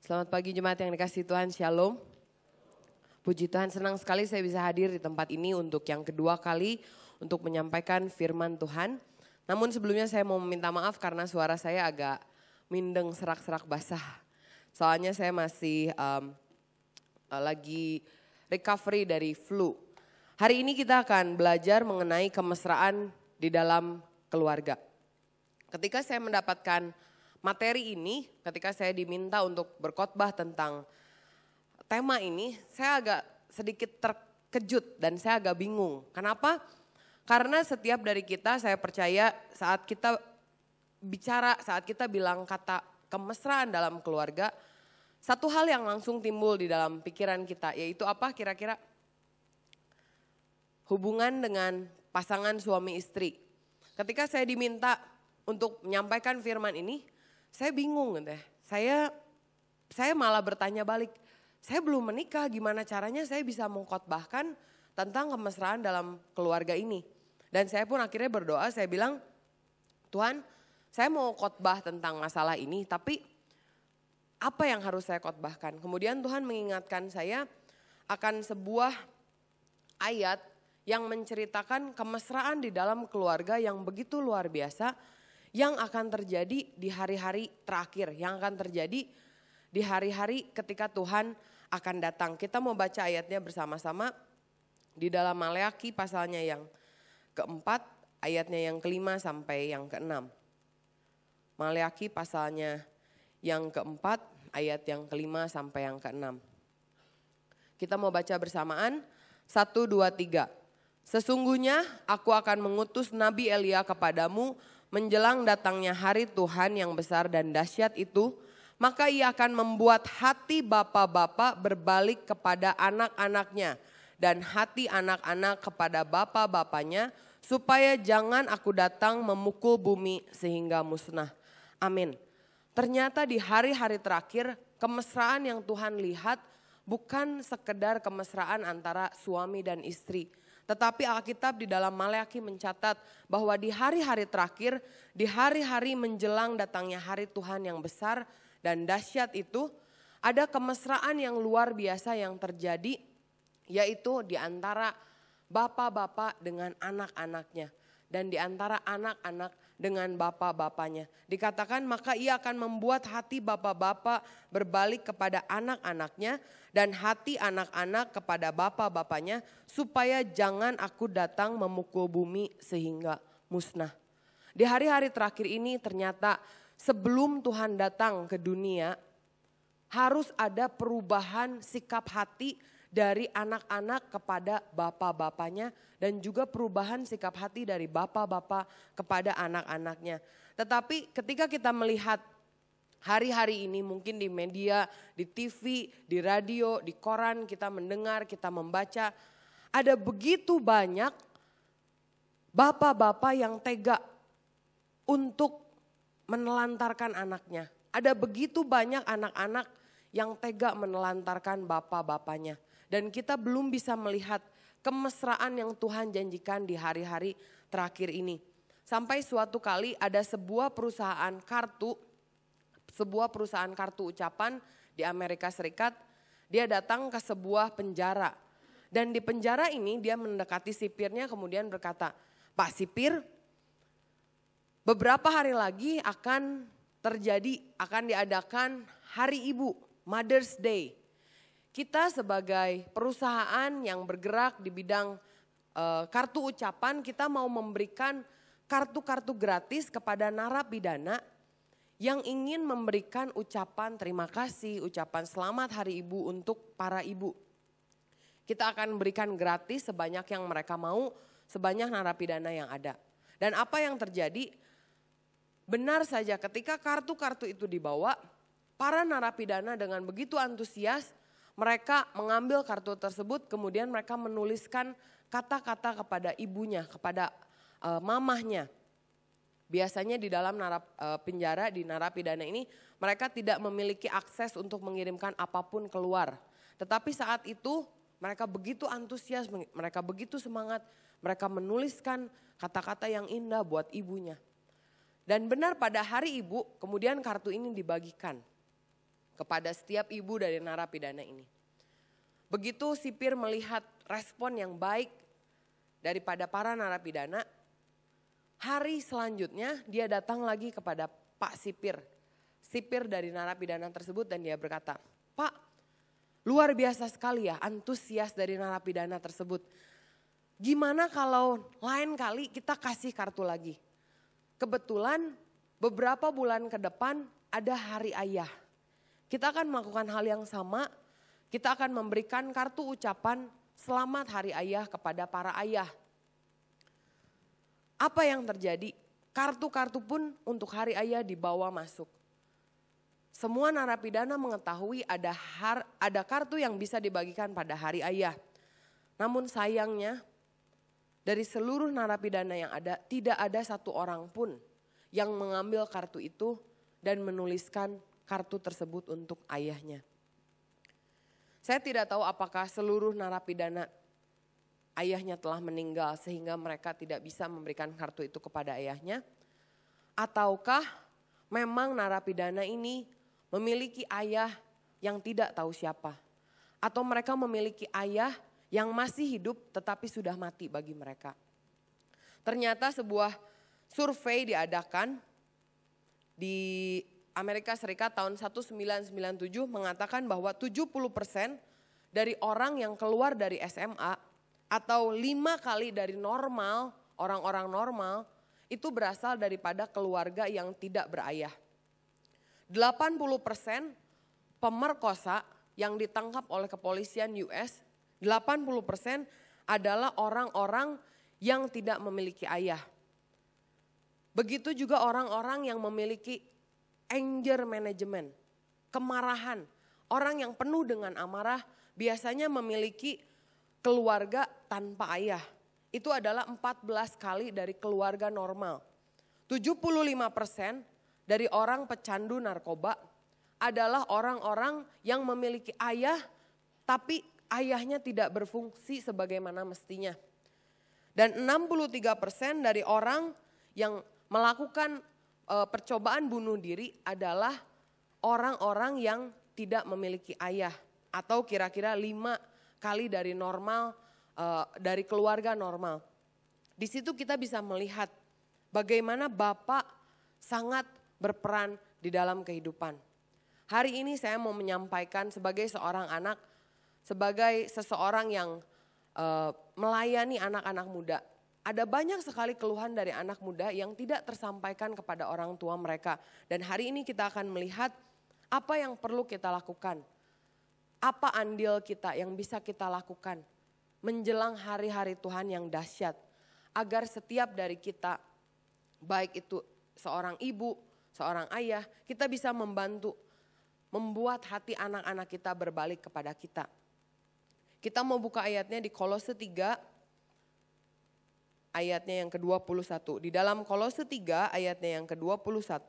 Selamat pagi jemaat yang dikasihi Tuhan, Shalom. Puji Tuhan, senang sekali saya bisa hadir di tempat ini untuk yang kedua kali untuk menyampaikan firman Tuhan. Namun sebelumnya saya mau meminta maaf karena suara saya agak mindeng, serak-serak basah. Soalnya saya masih lagi recovery dari flu. Hari ini kita akan belajar mengenai kemesraan di dalam keluarga. Ketika saya mendapatkan materi ini, ketika saya diminta untuk berkhotbah tentang tema ini, saya agak sedikit terkejut dan saya agak bingung. Kenapa? Karena setiap dari kita, saya percaya saat kita bicara, saat kita bilang kata kemesraan dalam keluarga, satu hal yang langsung timbul di dalam pikiran kita, yaitu apa kira-kira? Hubungan dengan pasangan suami istri. Ketika saya diminta untuk menyampaikan firman ini, saya bingung gitu ya. Saya malah bertanya balik, saya belum menikah, gimana caranya saya bisa mengkhotbahkan tentang kemesraan dalam keluarga ini. Dan saya pun akhirnya berdoa, saya bilang, Tuhan, saya mau khotbah tentang masalah ini, tapi apa yang harus saya khotbahkan? Kemudian Tuhan mengingatkan saya akan sebuah ayat yang menceritakan kemesraan di dalam keluarga yang begitu luar biasa, yang akan terjadi di hari-hari terakhir, yang akan terjadi di hari-hari ketika Tuhan akan datang. Kita mau baca ayatnya bersama-sama di dalam Maleakhi pasalnya yang keempat, ayatnya yang kelima sampai yang keenam. Maleakhi pasalnya yang keempat, ayat yang kelima sampai yang keenam. Kita mau baca bersamaan, 1, 2, 3. Sesungguhnya aku akan mengutus Nabi Elia kepadamu menjelang datangnya hari Tuhan yang besar dan dahsyat itu, maka ia akan membuat hati bapa-bapa berbalik kepada anak-anaknya dan hati anak-anak kepada bapa-bapanya, supaya jangan aku datang memukul bumi sehingga musnah. Amin. Ternyata di hari-hari terakhir kemesraan yang Tuhan lihat bukan sekedar kemesraan antara suami dan istri. Tetapi Alkitab di dalam Maleakhi mencatat bahwa di hari-hari terakhir, di hari-hari menjelang datangnya hari Tuhan yang besar dan dahsyat itu, ada kemesraan yang luar biasa yang terjadi, yaitu di antara bapak-bapak dengan anak-anaknya. Dan di antara anak-anak dengan bapak-bapanya. Dikatakan maka ia akan membuat hati bapak-bapak berbalik kepada anak-anaknya dan hati anak-anak kepada bapak-bapanya, supaya jangan aku datang memukul bumi sehingga musnah. Di hari-hari terakhir ini ternyata sebelum Tuhan datang ke dunia, harus ada perubahan sikap hati dari anak-anak kepada bapak-bapanya, dan juga perubahan sikap hati dari bapak-bapak kepada anak-anaknya. Tetapi ketika kita melihat hari-hari ini mungkin di media, di TV, di radio, di koran, kita mendengar, kita membaca, ada begitu banyak bapak-bapak yang tega untuk menelantarkan anaknya. Ada begitu banyak anak-anak yang tega menelantarkan bapak-bapanya. Dan kita belum bisa melihat kemesraan yang Tuhan janjikan di hari-hari terakhir ini. Sampai suatu kali ada sebuah perusahaan kartu ucapan di Amerika Serikat, dia datang ke sebuah penjara. Dan di penjara ini dia mendekati sipirnya kemudian berkata, Pak Sipir, beberapa hari lagi akan diadakan Hari Ibu, Mother's Day. Kita sebagai perusahaan yang bergerak di bidang kartu ucapan, kita mau memberikan kartu-kartu gratis kepada narapidana yang ingin memberikan ucapan terima kasih, ucapan selamat Hari Ibu untuk para ibu. Kita akan berikan gratis sebanyak yang mereka mau, sebanyak narapidana yang ada. Dan apa yang terjadi? Benar saja ketika kartu-kartu itu dibawa, para narapidana dengan begitu antusias, mereka mengambil kartu tersebut, kemudian mereka menuliskan kata-kata kepada ibunya, kepada mamahnya. Biasanya di dalam penjara, di narapidana ini, mereka tidak memiliki akses untuk mengirimkan apapun keluar. Tetapi saat itu mereka begitu antusias, mereka begitu semangat, mereka menuliskan kata-kata yang indah buat ibunya. Dan benar pada hari ibu, kemudian kartu ini dibagikan kepada setiap ibu dari narapidana ini. Begitu sipir melihat respon yang baik daripada para narapidana, hari selanjutnya dia datang lagi kepada Pak sipir dari narapidana tersebut, dan dia berkata, "Pak, luar biasa sekali ya antusias dari narapidana tersebut. Gimana kalau lain kali kita kasih kartu lagi? Kebetulan beberapa bulan ke depan ada hari ayah. Kita akan melakukan hal yang sama, kita akan memberikan kartu ucapan selamat hari ayah kepada para ayah." Apa yang terjadi? Kartu-kartu pun untuk hari ayah dibawa masuk. Semua narapidana mengetahui ada kartu yang bisa dibagikan pada hari ayah. Namun sayangnya dari seluruh narapidana yang ada, tidak ada satu orang pun yang mengambil kartu itu dan menuliskan kartu tersebut untuk ayahnya. Saya tidak tahu apakah seluruh narapidana ayahnya telah meninggal sehingga mereka tidak bisa memberikan kartu itu kepada ayahnya. Ataukah memang narapidana ini memiliki ayah yang tidak tahu siapa. Atau mereka memiliki ayah yang masih hidup tetapi sudah mati bagi mereka. Ternyata sebuah survei diadakan di Amerika Serikat tahun 1997 mengatakan bahwa 70% dari orang yang keluar dari SMA atau 5 kali dari normal, orang-orang normal itu berasal daripada keluarga yang tidak berayah. 80% pemerkosa yang ditangkap oleh kepolisian US, 80% adalah orang-orang yang tidak memiliki ayah. Begitu juga orang-orang yang memiliki anger management, kemarahan. Orang yang penuh dengan amarah biasanya memiliki keluarga tanpa ayah. Itu adalah 14 kali dari keluarga normal. 75% dari orang pecandu narkoba adalah orang-orang yang memiliki ayah tapi ayahnya tidak berfungsi sebagaimana mestinya. Dan 63% dari orang yang melakukan percobaan bunuh diri adalah orang-orang yang tidak memiliki ayah atau kira-kira 5 kali dari normal, dari keluarga normal. Di situ kita bisa melihat bagaimana Bapak sangat berperan di dalam kehidupan. Hari ini saya mau menyampaikan sebagai seorang anak, sebagai seseorang yang melayani anak-anak muda. Ada banyak sekali keluhan dari anak muda yang tidak tersampaikan kepada orang tua mereka. Dan hari ini kita akan melihat apa yang perlu kita lakukan. Apa andil kita yang bisa kita lakukan menjelang hari-hari Tuhan yang dahsyat. Agar setiap dari kita, baik itu seorang ibu, seorang ayah, kita bisa membantu membuat hati anak-anak kita berbalik kepada kita. Kita mau buka ayatnya di Kolose 3 ayatnya yang ke-21. Di dalam Kolose 3 ayatnya yang ke-21,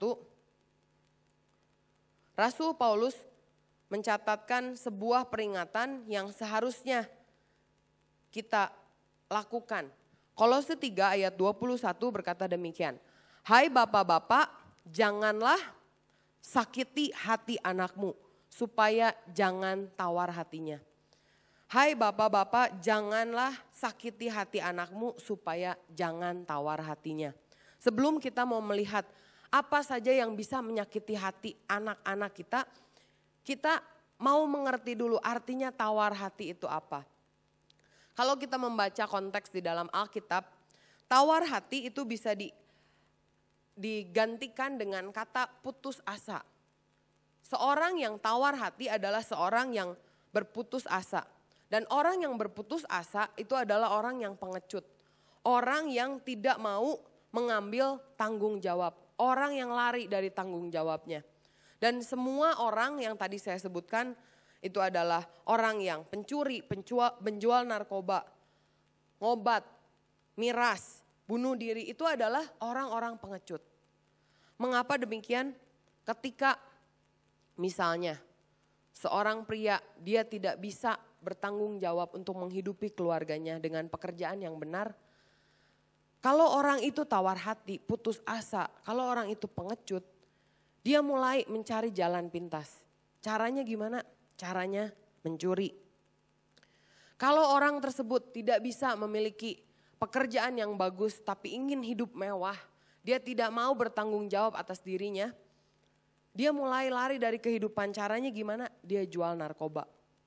Rasul Paulus mencatatkan sebuah peringatan yang seharusnya kita lakukan. Kolose 3 ayat 21 berkata demikian. Hai bapak-bapak, janganlah sakiti hati anakmu supaya jangan tawar hatinya. Hai bapak-bapak, janganlah sakiti hati anakmu supaya jangan tawar hatinya. Sebelum kita mau melihat apa saja yang bisa menyakiti hati anak-anak kita, kita mau mengerti dulu artinya tawar hati itu apa. Kalau kita membaca konteks di dalam Alkitab, tawar hati itu bisa digantikan dengan kata putus asa. Seorang yang tawar hati adalah seorang yang berputus asa. Dan orang yang berputus asa itu adalah orang yang pengecut. Orang yang tidak mau mengambil tanggung jawab. Orang yang lari dari tanggung jawabnya. Dan semua orang yang tadi saya sebutkan itu adalah orang yang pencuri, penjual narkoba, ngobat, miras, bunuh diri. Itu adalah orang-orang pengecut. Mengapa demikian? Ketika misalnya seorang pria dia tidak bisa bertanggung jawab untuk menghidupi keluarganya dengan pekerjaan yang benar. Kalau orang itu tawar hati, putus asa, kalau orang itu pengecut, dia mulai mencari jalan pintas. Caranya gimana? Caranya mencuri. Kalau orang tersebut tidak bisa memiliki pekerjaan yang bagus tapi ingin hidup mewah, dia tidak mau bertanggung jawab atas dirinya, dia mulai lari dari kehidupan. Caranya gimana? Dia jual narkoba.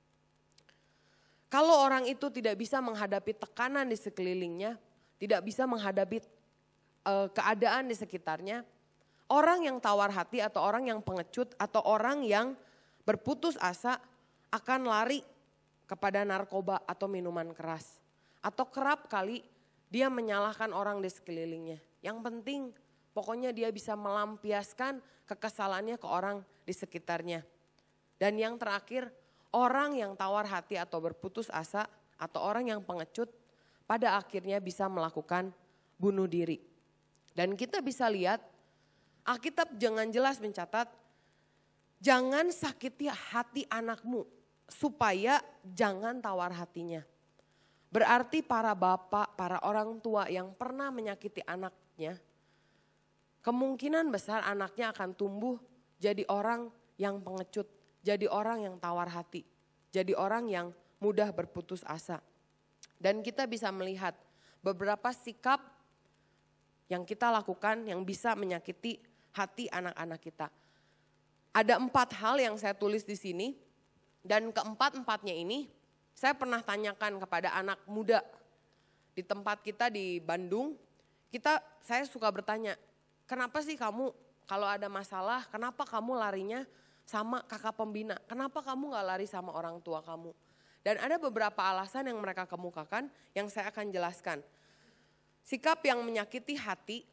Kalau orang itu tidak bisa menghadapi tekanan di sekelilingnya, tidak bisa menghadapi keadaan di sekitarnya, orang yang tawar hati atau orang yang pengecut atau orang yang berputus asa akan lari kepada narkoba atau minuman keras. Atau kerap kali dia menyalahkan orang di sekelilingnya. Yang penting pokoknya dia bisa melampiaskan kekesalannya ke orang di sekitarnya. Dan yang terakhir, orang yang tawar hati atau berputus asa atau orang yang pengecut pada akhirnya bisa melakukan bunuh diri. Dan kita bisa lihat Alkitab jangan jelas mencatat, jangan sakiti hati anakmu supaya jangan tawar hatinya. Berarti para bapak, para orang tua yang pernah menyakiti anaknya, kemungkinan besar anaknya akan tumbuh jadi orang yang pengecut, jadi orang yang tawar hati, jadi orang yang mudah berputus asa. Dan kita bisa melihat beberapa sikap yang kita lakukan yang bisa menyakiti hati anak-anak kita. Ada 4 hal yang saya tulis di sini dan keempat-empatnya ini saya pernah tanyakan kepada anak muda di tempat kita di Bandung. Saya suka bertanya, kenapa sih kamu kalau ada masalah, kenapa kamu larinya sama kakak pembina? Kenapa kamu gak lari sama orang tua kamu? Dan ada beberapa alasan yang mereka kemukakan yang saya akan jelaskan. Sikap yang menyakiti hati,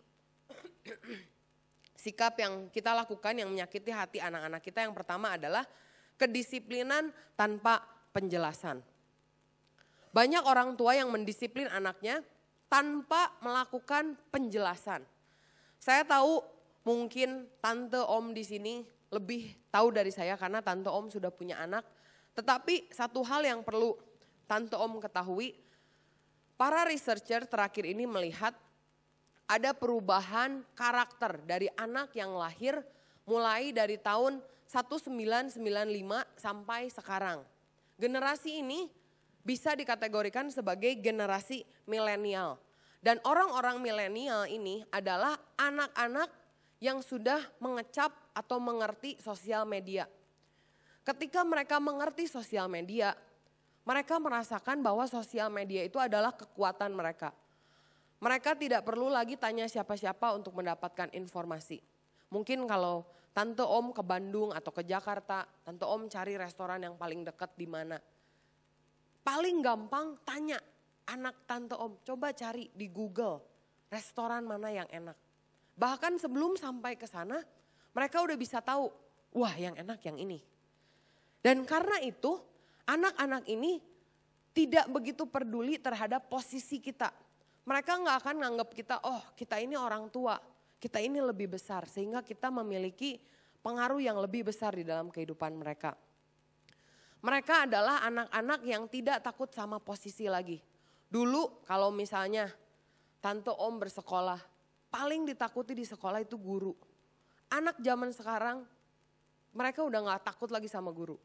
sikap yang kita lakukan yang menyakiti hati anak-anak kita yang pertama adalah kedisiplinan tanpa penjelasan. Banyak orang tua yang mendisiplin anaknya tanpa melakukan penjelasan. Saya tahu mungkin tante om di sini lebih tahu dari saya karena tante om sudah punya anak. Tetapi satu hal yang perlu tante om ketahui, para researcher terakhir ini melihat ada perubahan karakter dari anak yang lahir mulai dari tahun 1995 sampai sekarang. Generasi ini bisa dikategorikan sebagai generasi milenial. Dan orang-orang milenial ini adalah anak-anak yang sudah mengecap atau mengerti sosial media. Ketika mereka mengerti sosial media, mereka merasakan bahwa sosial media itu adalah kekuatan mereka. Mereka tidak perlu lagi tanya siapa-siapa untuk mendapatkan informasi. Mungkin kalau tante om ke Bandung atau ke Jakarta, tante om cari restoran yang paling dekat di mana. Paling gampang tanya anak tante om, coba cari di Google restoran mana yang enak. Bahkan sebelum sampai ke sana, mereka udah bisa tahu, wah yang enak yang ini. Dan karena itu, anak-anak ini tidak begitu peduli terhadap posisi kita. Mereka nggak akan nganggap kita, oh kita ini orang tua, kita ini lebih besar. Sehingga kita memiliki pengaruh yang lebih besar di dalam kehidupan mereka. Mereka adalah anak-anak yang tidak takut sama posisi lagi. Dulu kalau misalnya tante om bersekolah, paling ditakuti di sekolah itu guru. Anak zaman sekarang, mereka udah gak takut lagi sama guru.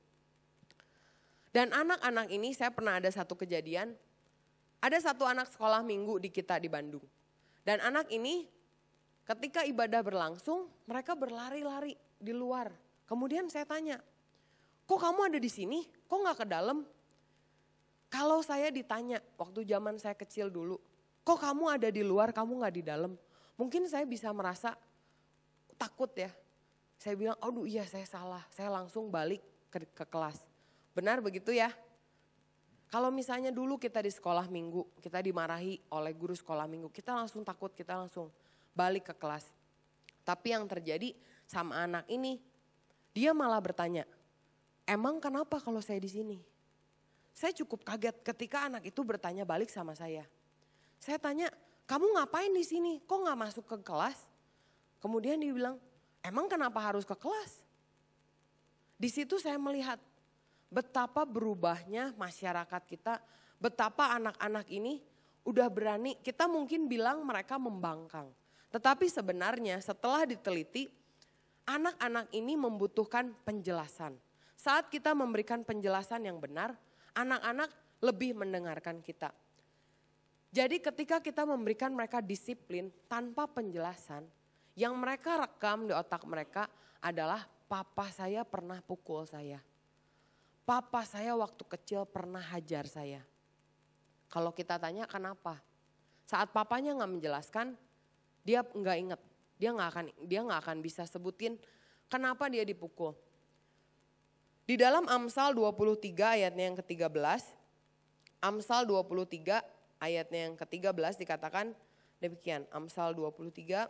Dan anak-anak ini saya pernah ada satu kejadian, ada satu anak sekolah minggu di kita di Bandung. Dan anak ini ketika ibadah berlangsung, mereka berlari-lari di luar. Kemudian saya tanya, kok kamu ada di sini? Kok gak ke dalam? Kalau saya ditanya waktu zaman saya kecil dulu, kok kamu ada di luar, kamu gak di dalam? Mungkin saya bisa merasa takut ya. Saya bilang, aduh iya saya salah, saya langsung balik ke kelas. Benar begitu ya? Kalau misalnya dulu kita di sekolah minggu, kita dimarahi oleh guru sekolah minggu, kita langsung takut, kita langsung balik ke kelas. Tapi yang terjadi sama anak ini, dia malah bertanya, emang kenapa kalau saya di sini? Saya cukup kaget ketika anak itu bertanya balik sama saya. Saya tanya, kamu ngapain di sini? Kok nggak masuk ke kelas? Kemudian dia bilang, emang kenapa harus ke kelas? Di situ saya melihat betapa berubahnya masyarakat kita, betapa anak-anak ini udah berani, kita mungkin bilang mereka membangkang. Tetapi sebenarnya setelah diteliti, anak-anak ini membutuhkan penjelasan. Saat kita memberikan penjelasan yang benar, anak-anak lebih mendengarkan kita. Jadi ketika kita memberikan mereka disiplin tanpa penjelasan, yang mereka rekam di otak mereka adalah papa saya pernah pukul saya. Papa saya waktu kecil pernah hajar saya. Kalau kita tanya kenapa? Saat papanya nggak menjelaskan, dia nggak inget. Dia nggak akan bisa sebutin kenapa dia dipukul. Di dalam Amsal 23 ayatnya yang ke-13, Amsal 23 ayatnya yang ke-13 dikatakan demikian. Amsal 23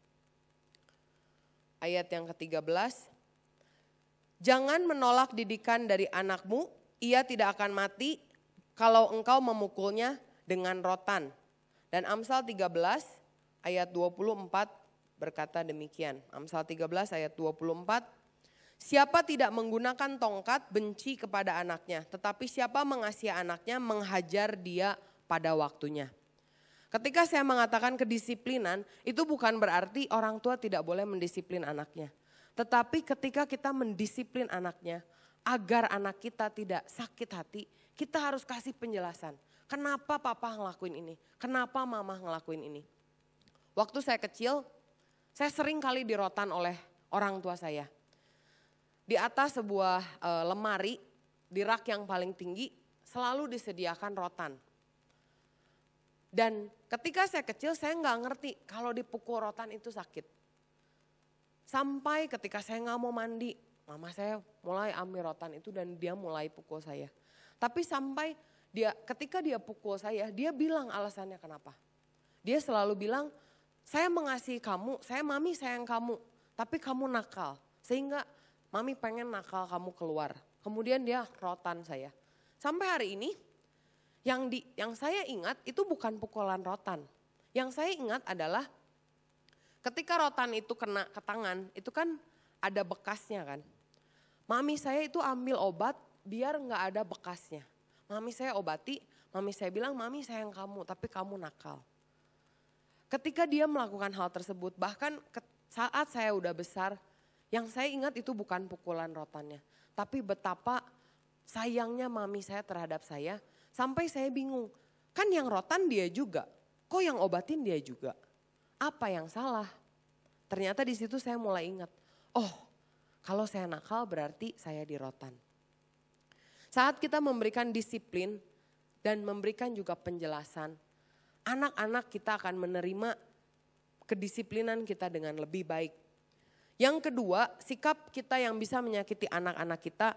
ayat yang ke-13. Jangan menolak didikan dari anakmu, ia tidak akan mati kalau engkau memukulnya dengan rotan. Dan Amsal 13 ayat 24 berkata demikian. Amsal 13 ayat 24. Siapa tidak menggunakan tongkat benci kepada anaknya, tetapi siapa mengasihi anaknya menghajar dia pada waktunya. Ketika saya mengatakan kedisiplinan, itu bukan berarti orang tua tidak boleh mendisiplin anaknya. Tetapi ketika kita mendisiplin anaknya, agar anak kita tidak sakit hati, kita harus kasih penjelasan. Kenapa papa ngelakuin ini? Kenapa mama ngelakuin ini? Waktu saya kecil, saya sering kali dirotan oleh orang tua saya. Di atas sebuah lemari, di rak yang paling tinggi, selalu disediakan rotan. Dan ketika saya kecil saya nggak ngerti kalau dipukul rotan itu sakit. Sampai ketika saya nggak mau mandi, mama saya mulai ambil rotan itu dan dia mulai pukul saya. Tapi sampai ketika dia pukul saya, dia bilang alasannya kenapa. Dia selalu bilang, saya mengasihi kamu, mami sayang kamu, tapi kamu nakal. Sehingga mami pengen nakal kamu keluar. Kemudian dia rotan saya. Sampai hari ini yang saya ingat itu bukan pukulan rotan. Yang saya ingat adalah ketika rotan itu kena ke tangan, itu kan ada bekasnya kan. Mami saya itu ambil obat biar nggak ada bekasnya. Mami saya obati, mami saya bilang mami sayang kamu tapi kamu nakal. Ketika dia melakukan hal tersebut, bahkan saat saya udah besar, yang saya ingat itu bukan pukulan rotannya. Tapi betapa sayangnya mami saya terhadap saya, sampai saya bingung. Kan yang rotan dia juga, kok yang obatin dia juga? Apa yang salah? Ternyata di situ saya mulai ingat, oh kalau saya nakal berarti saya dirotan. Saat kita memberikan disiplin dan memberikan juga penjelasan, anak-anak kita akan menerima kedisiplinan kita dengan lebih baik. Yang kedua, sikap kita yang bisa menyakiti anak-anak kita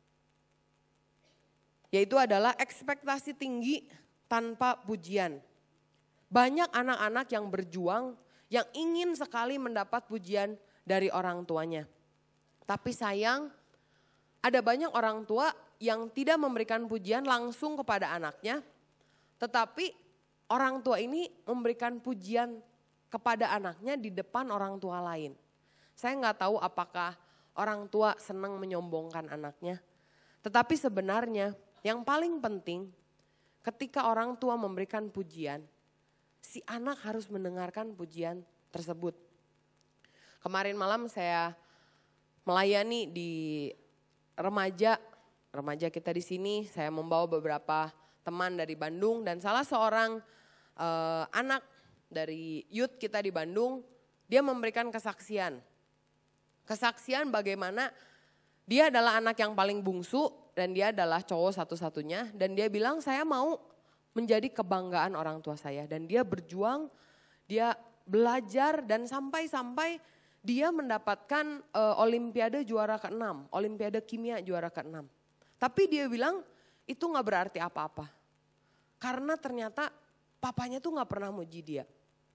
yaitu adalah ekspektasi tinggi tanpa pujian. Banyak anak-anak yang berjuang, yang ingin sekali mendapat pujian dari orang tuanya. Tapi sayang, ada banyak orang tua yang tidak memberikan pujian langsung kepada anaknya, tetapi orang tua ini memberikan pujian kepada anaknya di depan orang tua lain. Saya nggak tahu apakah orang tua senang menyombongkan anaknya. Tetapi sebenarnya yang paling penting ketika orang tua memberikan pujian, si anak harus mendengarkan pujian tersebut. Kemarin malam saya melayani di remaja kita di sini. Saya membawa beberapa teman dari Bandung dan salah seorang anak dari youth kita di Bandung, dia memberikan kesaksian. Kesaksian bagaimana dia adalah anak yang paling bungsu dan dia adalah cowok satu-satunya. Dan dia bilang saya mau menjadi kebanggaan orang tua saya. Dan dia berjuang, dia belajar dan sampai-sampai dia mendapatkan olimpiade juara ke-6. Olimpiade kimia juara ke-6. Tapi dia bilang itu gak berarti apa-apa. Karena ternyata papanya tuh gak pernah muji dia.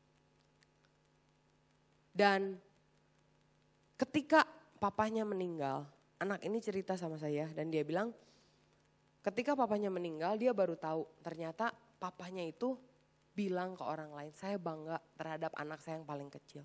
Dan ketika papanya meninggal, anak ini cerita sama saya dan dia bilang ketika papanya meninggal dia baru tahu ternyata papanya itu bilang ke orang lain, saya bangga terhadap anak saya yang paling kecil.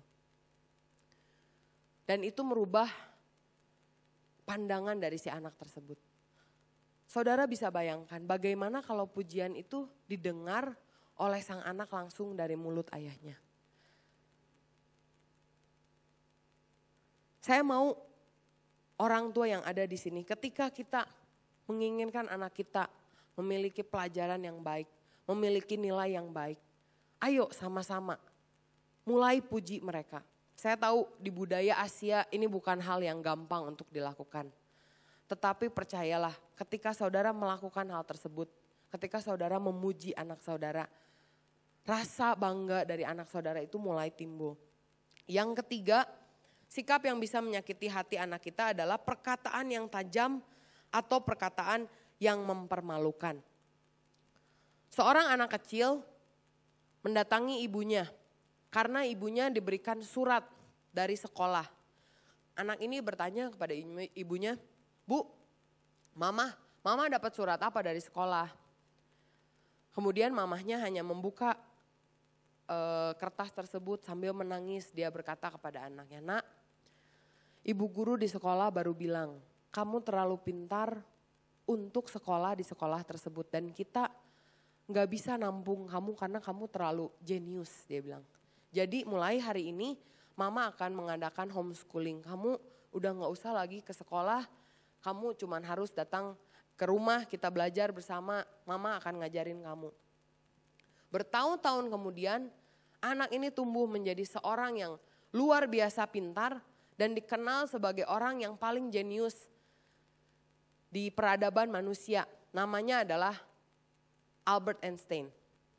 Dan itu merubah pandangan dari si anak tersebut. Saudara bisa bayangkan bagaimana kalau pujian itu didengar oleh sang anak langsung dari mulut ayahnya. Saya mau orang tua yang ada di sini, ketika kita menginginkan anak kita memiliki pelajaran yang baik, memiliki nilai yang baik, ayo sama-sama mulai puji mereka. Saya tahu di budaya Asia ini bukan hal yang gampang untuk dilakukan. Tetapi percayalah, ketika saudara melakukan hal tersebut, ketika saudara memuji anak saudara, rasa bangga dari anak saudara itu mulai timbul. Yang ketiga, sikap yang bisa menyakiti hati anak kita adalah perkataan yang tajam atau perkataan yang mempermalukan. Seorang anak kecil mendatangi ibunya karena ibunya diberikan surat dari sekolah. Anak ini bertanya kepada ibunya, "Bu, mama dapat surat apa dari sekolah?" Kemudian mamahnya hanya membuka kertas tersebut sambil menangis. Dia berkata kepada anaknya, "Nak, ibu guru di sekolah baru bilang, kamu terlalu pintar untuk sekolah di sekolah tersebut. Dan kita gak bisa nampung kamu karena kamu terlalu jenius," dia bilang. "Jadi mulai hari ini mama akan mengadakan homeschooling. Kamu udah gak usah lagi ke sekolah, kamu cuman harus datang ke rumah, kita belajar bersama, mama akan ngajarin kamu." Bertahun-tahun kemudian anak ini tumbuh menjadi seorang yang luar biasa pintar dan dikenal sebagai orang yang paling jenius di peradaban manusia. Namanya adalah Albert Einstein.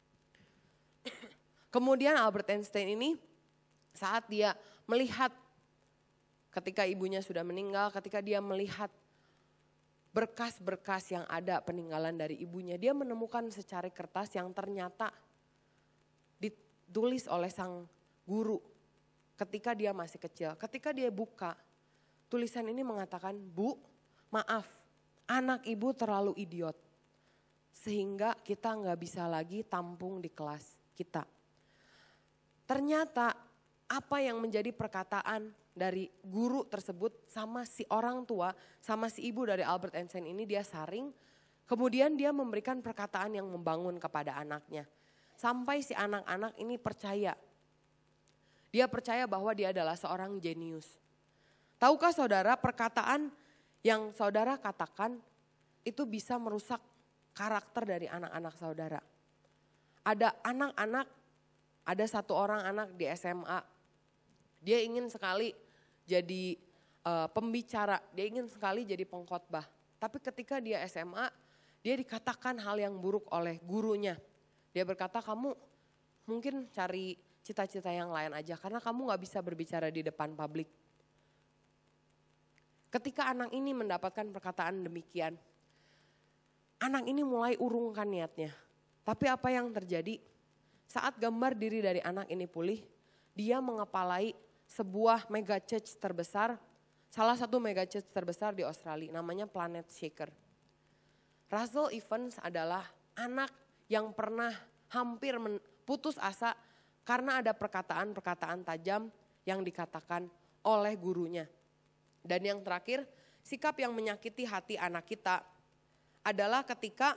Kemudian Albert Einstein ini saat dia melihat ketika ibunya sudah meninggal, ketika dia melihat berkas-berkas yang ada peninggalan dari ibunya, dia menemukan secari kertas yang ternyata ditulis oleh sang guru ketika dia masih kecil. Ketika dia buka, tulisan ini mengatakan, "Bu, maaf, anak ibu terlalu idiot sehingga kita gak bisa lagi tampung di kelas kita." Ternyata apa yang menjadi perkataan dari guru tersebut sama si orang tua, sama si ibu dari Albert Einstein ini dia saring. Kemudian dia memberikan perkataan yang membangun kepada anaknya. Sampai si anak-anak ini percaya. Dia percaya bahwa dia adalah seorang jenius. Tahukah saudara, perkataan yang saudara katakan itu bisa merusak karakter dari anak-anak saudara. Ada satu orang anak di SMA, dia ingin sekali jadi pembicara, dia ingin sekali jadi pengkhotbah. Tapi ketika dia SMA, dia dikatakan hal yang buruk oleh gurunya. Dia berkata, "Kamu mungkin cari cita-cita yang lain aja karena kamu gak bisa berbicara di depan publik." Ketika anak ini mendapatkan perkataan demikian, anak ini mulai urungkan niatnya. Tapi apa yang terjadi? Saat gambar diri dari anak ini pulih, dia mengepalai sebuah mega church terbesar, salah satu mega church terbesar di Australia, namanya Planet Shaker. Russell Evans adalah anak yang pernah hampir putus asa karena ada perkataan-perkataan tajam yang dikatakan oleh gurunya. Dan yang terakhir, sikap yang menyakiti hati anak kita adalah ketika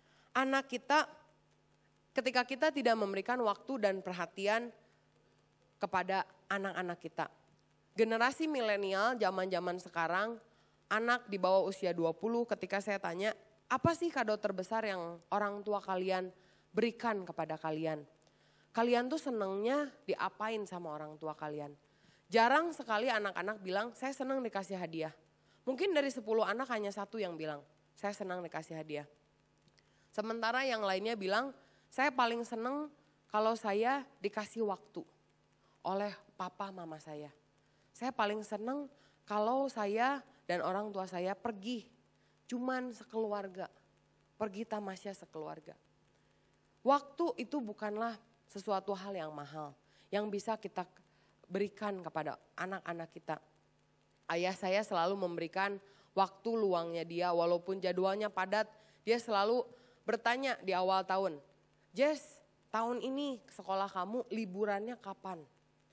kita tidak memberikan waktu dan perhatian kepada anak-anak kita. Generasi milenial zaman-zaman sekarang, anak di bawah usia 20, ketika saya tanya, apa sih kado terbesar yang orang tua kalian berikan kepada kalian? Kalian tuh senengnya diapain sama orang tua kalian? Jarang sekali anak-anak bilang, "Saya senang dikasih hadiah." Mungkin dari 10 anak hanya 1 yang bilang, "Saya senang dikasih hadiah." Sementara yang lainnya bilang, "Saya paling senang kalau saya dikasih waktu oleh papa mama saya. Saya paling senang kalau saya dan orang tua saya pergi cuman sekeluarga, pergi tamasya sekeluarga." Waktu itu bukanlah sesuatu hal yang mahal yang bisa kita berikan kepada anak-anak kita. Ayah saya selalu memberikan waktu luangnya dia, walaupun jadwalnya padat, dia selalu bertanya di awal tahun, "Jess, tahun ini sekolah kamu liburannya kapan?"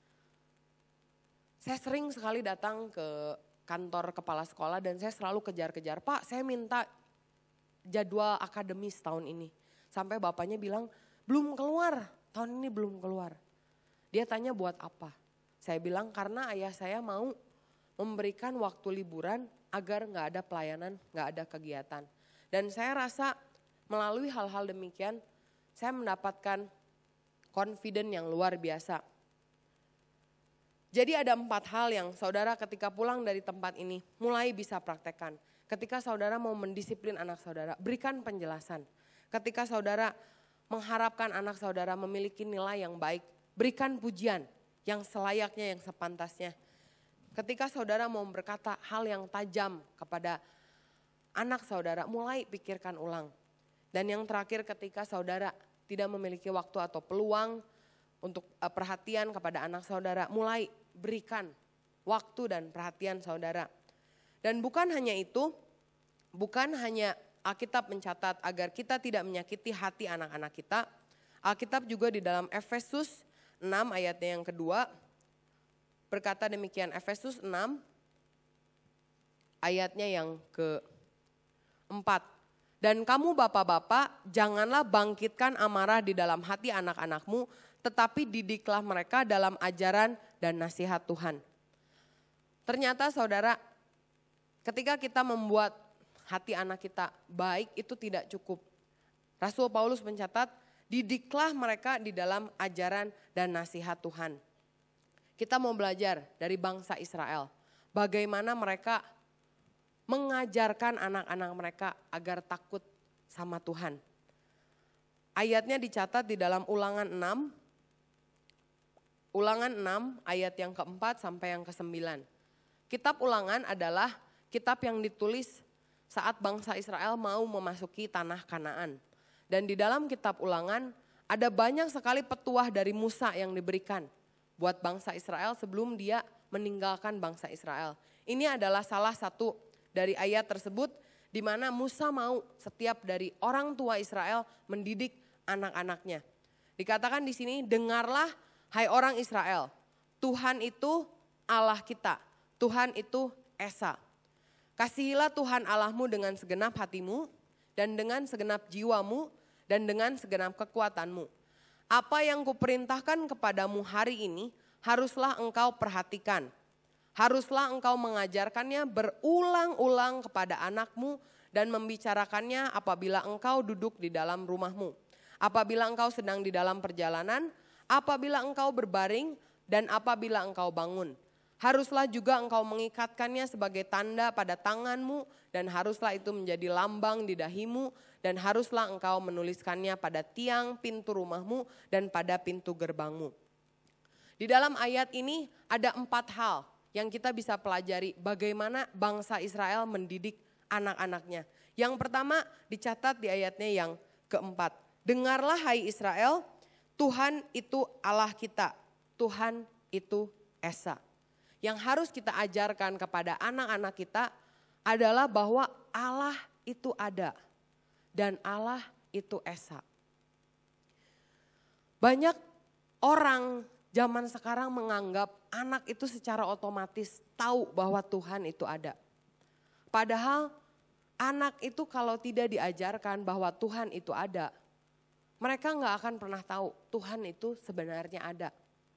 Saya sering sekali datang ke kantor kepala sekolah dan saya selalu kejar-kejar, "Pak, saya minta jadwal akademis tahun ini." Sampai bapaknya bilang, "Belum keluar, tahun ini belum keluar." Dia tanya, "Buat apa?" Saya bilang, "Karena ayah saya mau memberikan waktu liburan agar nggak ada pelayanan, nggak ada kegiatan. Dan saya rasa melalui hal-hal demikian, saya mendapatkan confident yang luar biasa. Jadi ada 4 hal yang saudara ketika pulang dari tempat ini mulai bisa praktekkan. Ketika saudara mau mendisiplin anak saudara, berikan penjelasan. Ketika saudara mengharapkan anak saudara memiliki nilai yang baik, berikan pujian yang selayaknya, yang sepantasnya. Ketika saudara mau berkata hal yang tajam kepada anak saudara, mulai pikirkan ulang. Dan yang terakhir, ketika saudara tidak memiliki waktu atau peluang untuk perhatian kepada anak saudara, mulai berikan waktu dan perhatian saudara. Dan bukan hanya itu, bukan hanya Alkitab mencatat agar kita tidak menyakiti hati anak-anak kita. Alkitab juga di dalam Efesus 6 ayatnya yang kedua berkata demikian. Efesus 6 ayatnya yang keempat. Dan kamu bapak-bapak janganlah bangkitkan amarah di dalam hati anak-anakmu, tetapi didiklah mereka dalam ajaran dan nasihat Tuhan. Ternyata saudara, ketika kita membuat hati anak kita baik itu tidak cukup. Rasul Paulus mencatat, didiklah mereka di dalam ajaran dan nasihat Tuhan. Kita mau belajar dari bangsa Israel, bagaimana mereka mengajarkan anak-anak mereka agar takut sama Tuhan. Ayatnya dicatat di dalam Ulangan 6 ayat yang keempat sampai yang ke-9. Kitab Ulangan adalah kitab yang ditulis saat bangsa Israel mau memasuki tanah Kanaan. Dan di dalam kitab Ulangan ada banyak sekali petuah dari Musa yang diberikan buat bangsa Israel sebelum dia meninggalkan bangsa Israel. Ini adalah salah satu dari ayat tersebut di mana Musa mau setiap dari orang tua Israel mendidik anak-anaknya. Dikatakan di sini, dengarlah hai orang Israel, Tuhan itu Allah kita, Tuhan itu Esa. Kasihilah Tuhan Allahmu dengan segenap hatimu dan dengan segenap jiwamu dan dengan segenap kekuatanmu. Apa yang kuperintahkan kepadamu hari ini haruslah engkau perhatikan. Haruslah engkau mengajarkannya berulang-ulang kepada anakmu dan membicarakannya apabila engkau duduk di dalam rumahmu. Apabila engkau sedang di dalam perjalanan, apabila engkau berbaring dan apabila engkau bangun. Haruslah juga engkau mengikatkannya sebagai tanda pada tanganmu dan haruslah itu menjadi lambang di dahimu dan haruslah engkau menuliskannya pada tiang pintu rumahmu dan pada pintu gerbangmu. Di dalam ayat ini ada 4 hal yang kita bisa pelajari bagaimana bangsa Israel mendidik anak-anaknya. Yang pertama dicatat di ayatnya yang keempat. Dengarlah hai Israel, Tuhan itu Allah kita, Tuhan itu Esa. Yang harus kita ajarkan kepada anak-anak kita adalah bahwa Allah itu ada dan Allah itu Esa. Banyak orang zaman sekarang menganggap anak itu secara otomatis tahu bahwa Tuhan itu ada. Padahal anak itu kalau tidak diajarkan bahwa Tuhan itu ada, mereka nggak akan pernah tahu Tuhan itu sebenarnya ada.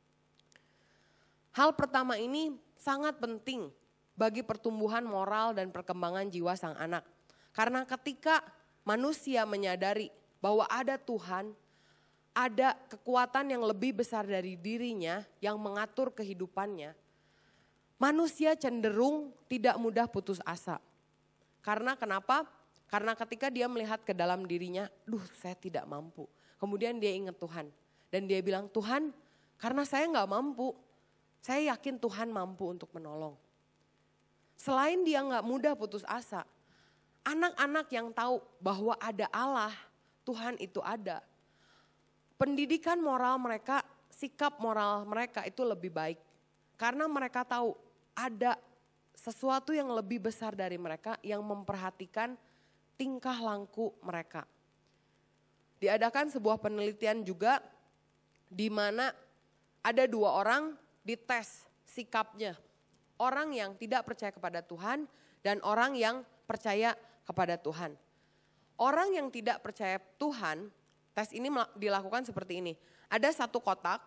Hal pertama ini sangat penting bagi pertumbuhan moral dan perkembangan jiwa sang anak. Karena ketika manusia menyadari bahwa ada Tuhan, ada kekuatan yang lebih besar dari dirinya yang mengatur kehidupannya, manusia cenderung tidak mudah putus asa. Karena kenapa? Karena ketika dia melihat ke dalam dirinya, saya tidak mampu. Kemudian dia ingat Tuhan dan dia bilang, Tuhan karena saya nggak mampu, saya yakin Tuhan mampu untuk menolong. Selain dia nggak mudah putus asa, anak-anak yang tahu bahwa ada Allah, Tuhan itu ada. Pendidikan moral mereka, sikap moral mereka itu lebih baik. Karena mereka tahu ada sesuatu yang lebih besar dari mereka yang memperhatikan tingkah laku mereka. Diadakan sebuah penelitian juga di mana ada 2 orang dites sikapnya. Orang yang tidak percaya kepada Tuhan dan orang yang percaya kepada Tuhan. Orang yang tidak percaya Tuhan, tes ini dilakukan seperti ini. Ada 1 kotak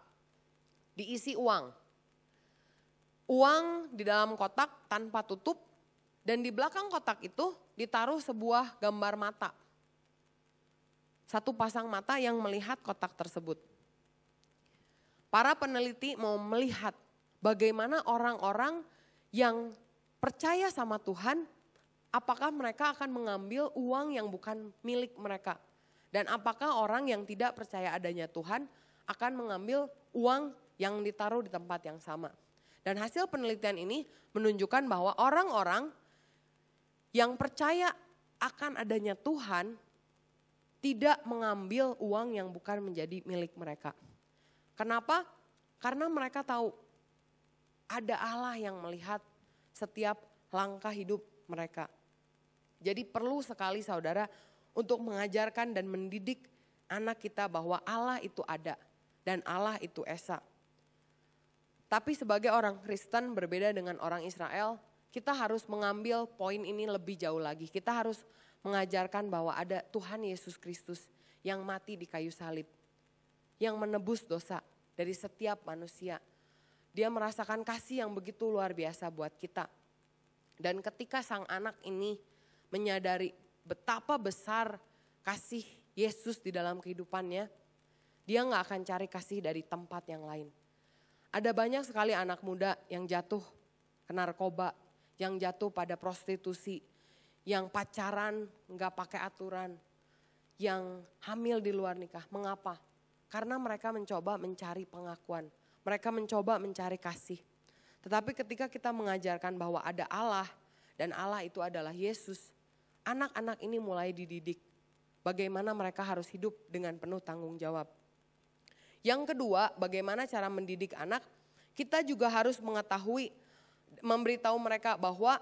diisi uang. Uang di dalam kotak tanpa tutup Dan di belakang kotak itu ditaruh sebuah gambar mata. Satu pasang mata yang melihat kotak tersebut. Para peneliti mau melihat bagaimana orang-orang yang percaya sama Tuhan, apakah mereka akan mengambil uang yang bukan milik mereka. Dan apakah orang yang tidak percaya adanya Tuhan akan mengambil uang yang ditaruh di tempat yang sama. Dan hasil penelitian ini menunjukkan bahwa orang-orang yang percaya akan adanya Tuhan tidak mengambil uang yang bukan menjadi milik mereka. Kenapa? Karena mereka tahu ada Allah yang melihat setiap langkah hidup mereka. Jadi perlu sekali saudara untuk mengajarkan dan mendidik anak kita bahwa Allah itu ada dan Allah itu esa. Tapi sebagai orang Kristen berbeda dengan orang Israel, kita harus mengambil poin ini lebih jauh lagi. Kita harus mengajarkan bahwa ada Tuhan Yesus Kristus yang mati di kayu salib. Yang menebus dosa dari setiap manusia. Dia merasakan kasih yang begitu luar biasa buat kita. Dan ketika sang anak ini menyadari betapa besar kasih Yesus di dalam kehidupannya, dia gak akan cari kasih dari tempat yang lain. Ada banyak sekali anak muda yang jatuh ke narkoba, yang jatuh pada prostitusi, yang pacaran gak pakai aturan, yang hamil di luar nikah. Mengapa? Karena mereka mencoba mencari pengakuan, mereka mencoba mencari kasih. Tetapi ketika kita mengajarkan bahwa ada Allah dan Allah itu adalah Yesus, anak-anak ini mulai dididik bagaimana mereka harus hidup dengan penuh tanggung jawab. Yang kedua, bagaimana cara mendidik anak, kita juga harus mengetahui, memberitahu mereka bahwa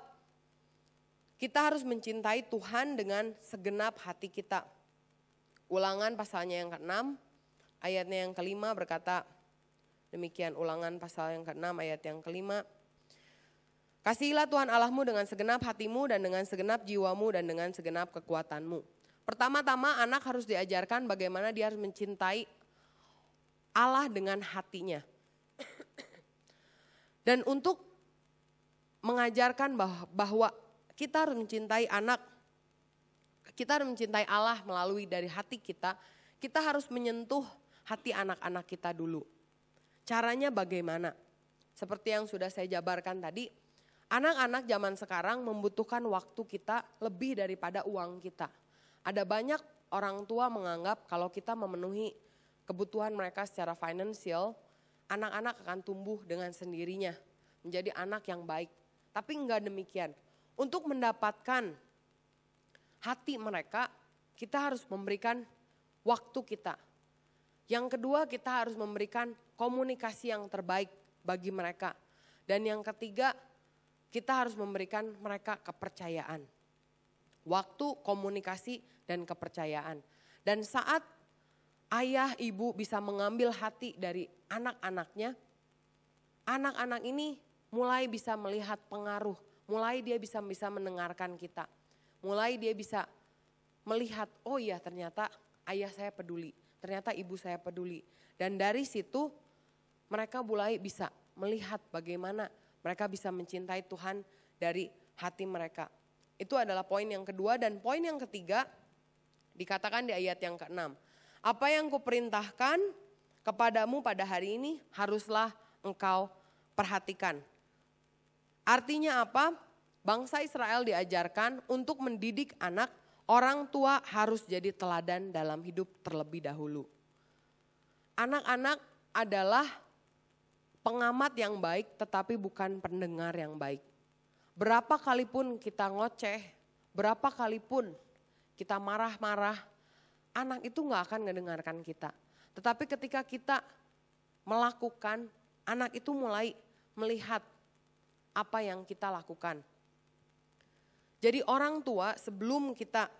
kita harus mencintai Tuhan dengan segenap hati kita. Ulangan pasalnya yang ke-6, ayatnya yang ke-5 berkata demikian. Ulangan pasal yang ke-6 ayat yang ke-5. Kasihilah Tuhan Allahmu dengan segenap hatimu dan dengan segenap jiwamu dan dengan segenap kekuatanmu. Pertama-tama anak harus diajarkan bagaimana dia harus mencintai Allah dengan hatinya. Dan untuk mengajarkan bahwa kita harus mencintai anak, kita harus mencintai Allah melalui dari hati kita harus menyentuh hati anak-anak kita dulu. Caranya bagaimana? Seperti yang sudah saya jabarkan tadi, anak-anak zaman sekarang membutuhkan waktu kita lebih daripada uang kita. Ada banyak orang tua menganggap kalau kita memenuhi kebutuhan mereka secara finansial, anak-anak akan tumbuh dengan sendirinya menjadi anak yang baik. Tapi enggak demikian. Untuk mendapatkan hati mereka, kita harus memberikan waktu kita. Yang kedua, kita harus memberikan komunikasi yang terbaik bagi mereka. Dan yang ketiga, kita harus memberikan mereka kepercayaan. Waktu, komunikasi, dan kepercayaan. Dan saat ayah, ibu bisa mengambil hati dari anak-anaknya, anak-anak ini mulai bisa melihat pengaruh, mulai dia bisa mendengarkan kita. Mulai dia bisa melihat, oh iya ternyata ayah saya peduli, ternyata ibu saya peduli. Dan dari situ mereka mulai bisa melihat bagaimana mereka bisa mencintai Tuhan dari hati mereka. Itu adalah poin yang kedua, dan poin yang ketiga dikatakan di ayat yang ke-6. Apa yang kuperintahkan kepadamu pada hari ini haruslah engkau perhatikan. Artinya apa? Bangsa Israel diajarkan untuk mendidik anak, orang tua harus jadi teladan dalam hidup terlebih dahulu. Anak-anak adalah pengamat yang baik tetapi bukan pendengar yang baik. Berapa kalipun kita ngoceh, berapa kalipun kita marah-marah, anak itu gak akan ngedengarkan kita. Tetapi ketika kita melakukan, anak itu mulai melihat apa yang kita lakukan. Jadi orang tua sebelum kita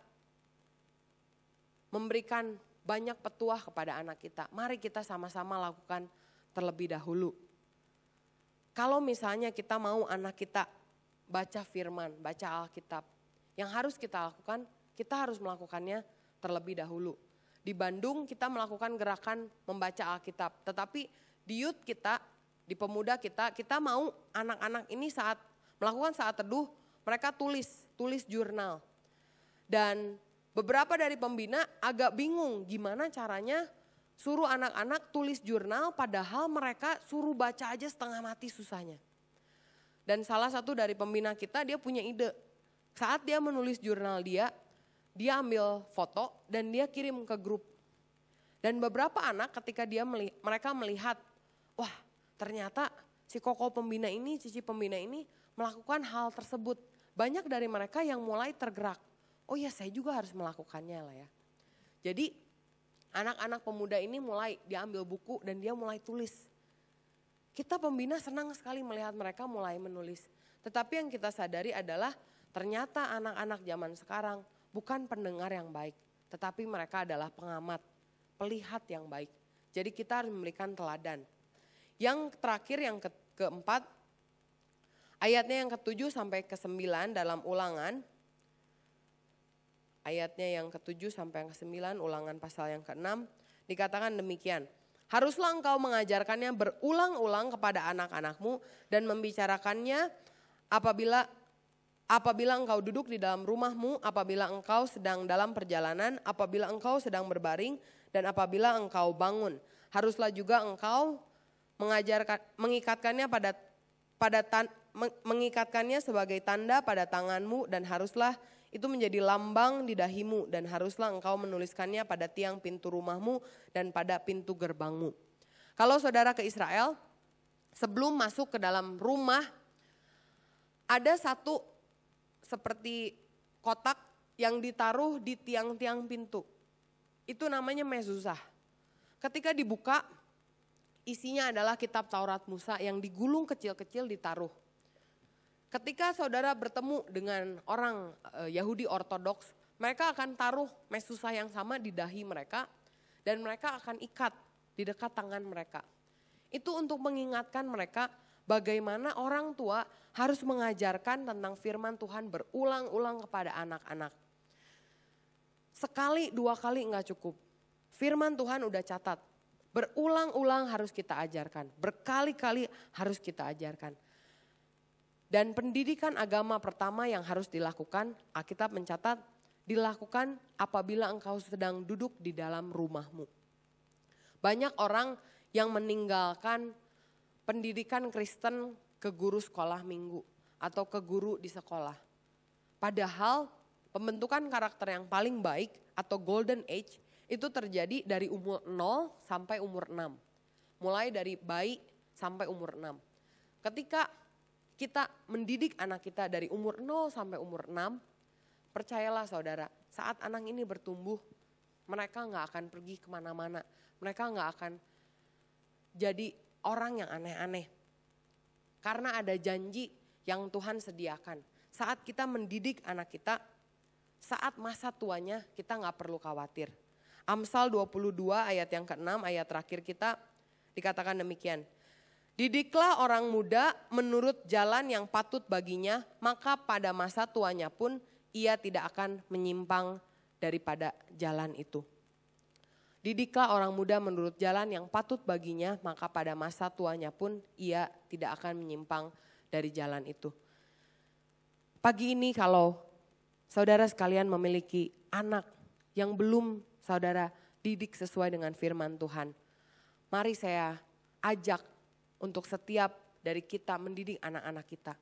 memberikan banyak petuah kepada anak kita, mari kita sama-sama lakukan terlebih dahulu. Kalau misalnya kita mau anak kita baca firman, baca Alkitab, yang harus kita lakukan, kita harus melakukannya terlebih dahulu. Di Bandung kita melakukan gerakan membaca Alkitab, tetapi di youth kita, di pemuda kita mau anak-anak ini saat melakukan saat teduh mereka tulis jurnal. Dan beberapa dari pembina agak bingung gimana caranya suruh anak-anak tulis jurnal padahal mereka suruh baca aja setengah mati susahnya. Dan salah satu dari pembina kita dia punya ide. Saat dia menulis jurnal dia ambil foto dan dia kirim ke grup. Dan beberapa anak ketika mereka melihat, wah ternyata si koko pembina ini, cici pembina ini melakukan hal tersebut. Banyak dari mereka yang mulai tergerak. Oh ya saya juga harus melakukannya lah ya. Jadi anak-anak pemuda ini mulai diambil buku dan dia mulai tulis. Kita pembina senang sekali melihat mereka mulai menulis. Tetapi yang kita sadari adalah ternyata anak-anak zaman sekarang bukan pendengar yang baik. Tetapi mereka adalah pengamat. Pelihat yang baik. Jadi kita harus memberikan teladan. Yang terakhir yang keempat, ayatnya yang ke-7 sampai ke-9 dalam Ulangan. Ayatnya yang ke-7 sampai yang ke-9 Ulangan pasal yang ke-6 dikatakan demikian. Haruslah engkau mengajarkannya berulang-ulang kepada anak-anakmu dan membicarakannya apabila engkau duduk di dalam rumahmu, apabila engkau sedang dalam perjalanan, apabila engkau sedang berbaring, dan apabila engkau bangun. Haruslah juga engkau mengikatkannya sebagai tanda pada tanganmu dan haruslah itu menjadi lambang di dahimu dan haruslah engkau menuliskannya pada tiang pintu rumahmu dan pada pintu gerbangmu. Kalau saudara ke Israel, sebelum masuk ke dalam rumah, ada satu seperti kotak yang ditaruh di tiang-tiang pintu. Itu namanya mezuzah. Ketika dibuka, isinya adalah kitab Taurat Musa yang digulung kecil-kecil ditaruh. Ketika saudara bertemu dengan orang Yahudi Ortodoks, mereka akan taruh mezuzah yang sama di dahi mereka dan mereka akan ikat di dekat tangan mereka. Itu untuk mengingatkan mereka bagaimana orang tua harus mengajarkan tentang firman Tuhan berulang-ulang kepada anak-anak. Sekali, dua kali enggak cukup. Firman Tuhan udah catat. Berulang-ulang harus kita ajarkan. Berkali-kali harus kita ajarkan. Dan pendidikan agama pertama yang harus dilakukan, Alkitab mencatat, dilakukan apabila engkau sedang duduk di dalam rumahmu. Banyak orang yang meninggalkan pendidikan Kristen ke guru sekolah minggu atau ke guru di sekolah. Padahal pembentukan karakter yang paling baik atau golden age itu terjadi dari umur 0 sampai umur 6. Mulai dari bayi sampai umur 6. Ketika kita mendidik anak kita dari umur 0 sampai umur 6, percayalah saudara, saat anak ini bertumbuh, mereka gak akan pergi kemana-mana. Mereka gak akan jadi orang yang aneh-aneh. Karena ada janji yang Tuhan sediakan. Saat kita mendidik anak kita, saat masa tuanya kita gak perlu khawatir. Amsal 22 ayat yang ke-6, ayat terakhir kita dikatakan demikian. Didiklah orang muda menurut jalan yang patut baginya, maka pada masa tuanya pun ia tidak akan menyimpang daripada jalan itu. Didiklah orang muda menurut jalan yang patut baginya, maka pada masa tuanya pun ia tidak akan menyimpang dari jalan itu. Pagi ini kalau saudara sekalian memiliki anak yang belum saudara didik sesuai dengan firman Tuhan, mari saya ajak untuk setiap dari kita mendidik anak-anak kita.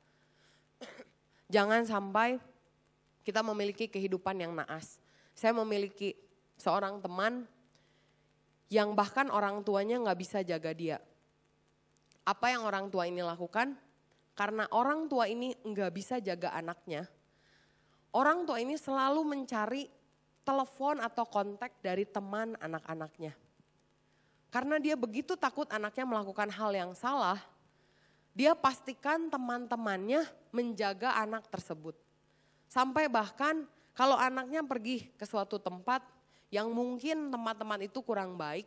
Jangan sampai kita memiliki kehidupan yang naas. Saya memiliki seorang teman yang bahkan orang tuanya gak bisa jaga dia. Apa yang orang tua ini lakukan? Karena orang tua ini gak bisa jaga anaknya. Orang tua ini selalu mencari telepon atau kontak dari teman anak-anaknya. Karena dia begitu takut anaknya melakukan hal yang salah, dia pastikan teman-temannya menjaga anak tersebut. Sampai bahkan kalau anaknya pergi ke suatu tempat yang mungkin teman-teman itu kurang baik,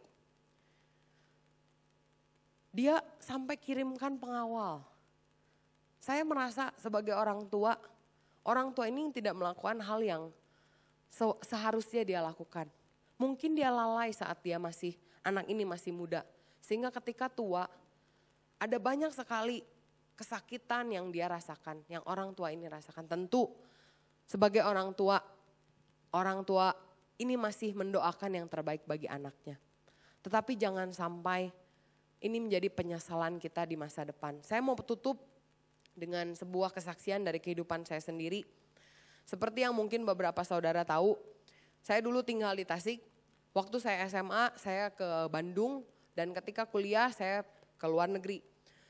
dia sampai kirimkan pengawal. Saya merasa sebagai orang tua ini tidak melakukan hal yang seharusnya dia lakukan. Mungkin dia lalai saat anak ini masih muda. Sehingga ketika tua, ada banyak sekali kesakitan yang dia rasakan, yang orang tua ini rasakan. Tentu sebagai orang tua ini masih mendoakan yang terbaik bagi anaknya. Tetapi jangan sampai ini menjadi penyesalan kita di masa depan. Saya mau tutup dengan sebuah kesaksian dari kehidupan saya sendiri. Seperti yang mungkin beberapa saudara tahu, saya dulu tinggal di Tasik. Waktu saya SMA, saya ke Bandung, dan ketika kuliah saya ke luar negeri.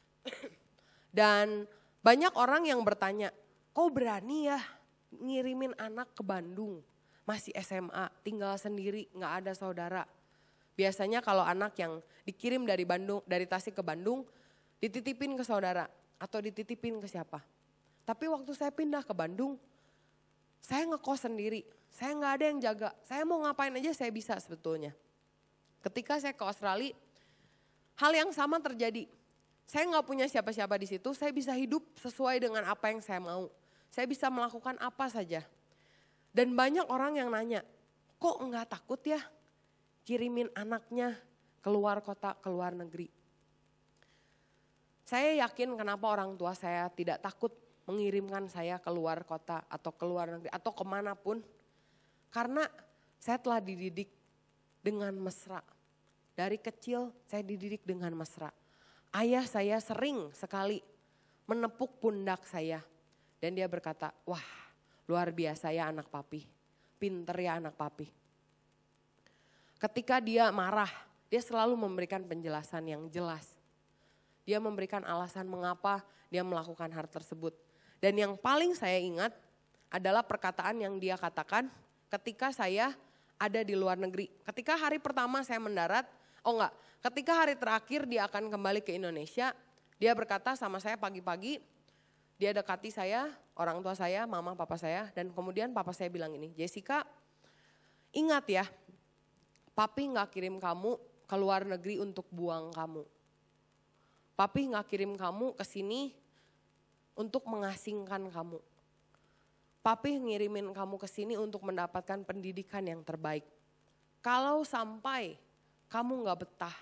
Dan banyak orang yang bertanya, kok berani ya ngirimin anak ke Bandung? Masih SMA, tinggal sendiri, gak ada saudara. Biasanya kalau anak yang dikirim dari Tasik ke Bandung, dititipin ke saudara atau dititipin ke siapa. Tapi waktu saya pindah ke Bandung, saya ngekos sendiri, saya gak ada yang jaga. Saya mau ngapain aja saya bisa sebetulnya. Ketika saya ke Australia, hal yang sama terjadi. Saya gak punya siapa-siapa di situ, saya bisa hidup sesuai dengan apa yang saya mau. Saya bisa melakukan apa saja. Dan banyak orang yang nanya, kok gak takut ya kirimin anaknya keluar kota, keluar negeri. Saya yakin kenapa orang tua saya tidak takut mengirimkan saya keluar kota atau keluar negeri atau kemanapun. Karena saya telah dididik dengan mesra. Dari kecil saya dididik dengan mesra. Ayah saya sering sekali menepuk pundak saya. Dan dia berkata, wah luar biasa ya anak papi, pinter ya anak papi. Ketika dia marah, dia selalu memberikan penjelasan yang jelas. Dia memberikan alasan mengapa dia melakukan hal tersebut. Dan yang paling saya ingat adalah perkataan yang dia katakan ketika saya ada di luar negeri. Ketika hari pertama saya mendarat, ketika hari terakhir dia akan kembali ke Indonesia, dia berkata sama saya pagi-pagi, dia dekati saya, orang tua saya, mama papa saya, dan kemudian papa saya bilang ini, Jessica ingat ya, papi gak kirim kamu ke luar negeri untuk buang kamu. Papi gak kirim kamu ke sini untuk mengasingkan kamu. Papi ngirimin kamu ke sini untuk mendapatkan pendidikan yang terbaik. Kalau sampai kamu gak betah,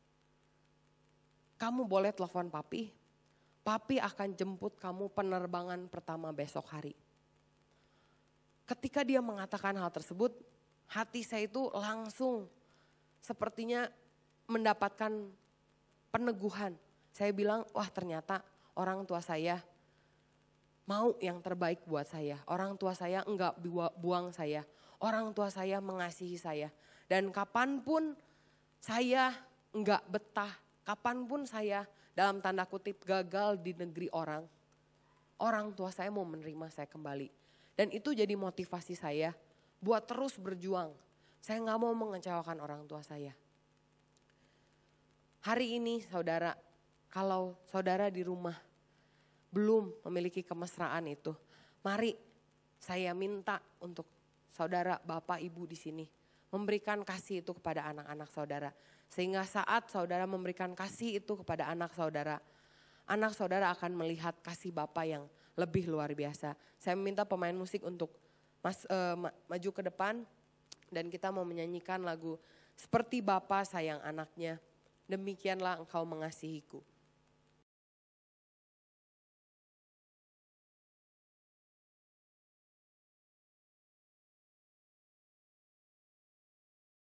kamu boleh telepon papi. Papi akan jemput kamu penerbangan pertama besok hari. Ketika dia mengatakan hal tersebut, hati saya itu langsung sepertinya mendapatkan peneguhan. Saya bilang, wah ternyata orang tua saya mau yang terbaik buat saya. Orang tua saya enggak buang saya. Orang tua saya mengasihi saya. Dan kapanpun saya enggak betah, kapanpun saya dalam tanda kutip gagal di negeri orang tua saya mau menerima saya kembali. Dan itu jadi motivasi saya buat terus berjuang. Saya gak mau mengecewakan orang tua saya. Hari ini saudara, kalau saudara di rumah belum memiliki kemesraan itu, mari saya minta untuk saudara, bapak, ibu di sini memberikan kasih itu kepada anak-anak saudara. Sehingga saat saudara memberikan kasih itu kepada anak saudara akan melihat kasih Bapa yang lebih luar biasa. Saya meminta pemain musik untuk maju ke depan dan kita mau menyanyikan lagu Seperti Bapa Sayang Anaknya, Demikianlah Engkau Mengasihiku.